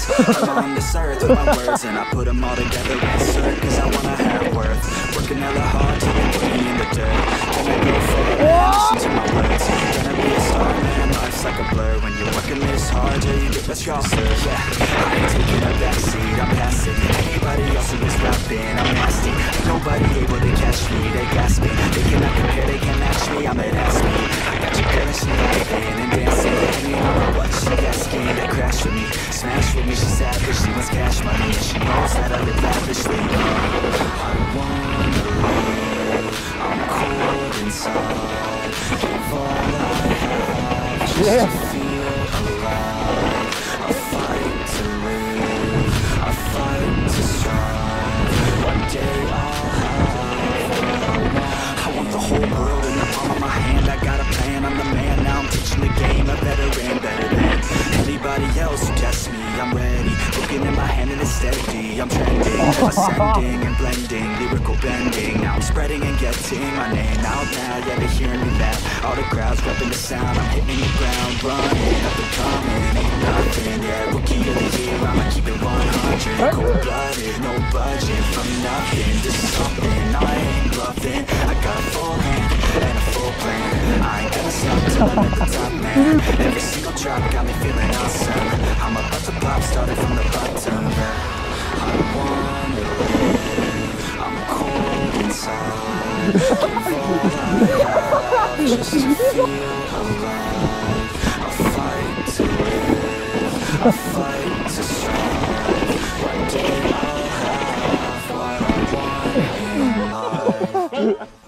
I'm on this earth with my words, and I put them all together and insert, cause I wanna have worth. Working hella hard till they put me in the dirt. Gonna go far, man, listen to my words. Gonna be a star, man, life's like a blur. When you're working this hard, yeah, you get what you deserve. Yeah, I ain't taking a backseat, I'm passing. Anybody else who is rapping, I'm nasty. Ain't nobody able to catch me, they gas me. They cannot compare, they can't match me, I'm an ass me. I got your girl and she laughing and dancing, hanging on my butt, she asking to crash with me. Smash with me, she savage, she wants cash money, and she knows that I live lavishly. I wanna live, I'm cold inside. Give all I have just to feel alive. I fight to live, I fight to strive. One day I'll have what I want. I want the whole world in the palm of my hand. I got a plan, I'm the man. Now I'm teaching the game, a veteran, better than anybody else who tests me. I'm ready, looking in my hand and it's steady. I'm trending, ascending and blending, lyrical bending. Now I'm spreading and getting my name out now. Yeah, they're hearing me laugh. All the crowds repping the sound. I'm hitting the ground, running, up and coming. Ain't nothing, yeah, rookie of the year. I'ma keep it 100, cold-blooded, no budget. From nothing to something, I ain't bluffing. I got a full hand and a full plan. I ain't gonna stop till I'm at the top, man. Every single drop got me feeling awesome. I'm about to pop, started from the bottom, yeah. I wanna live, I'm cold inside. Give all I have just to feel alive. I fight to live, I fight to strive. One day I'll have what I want in life.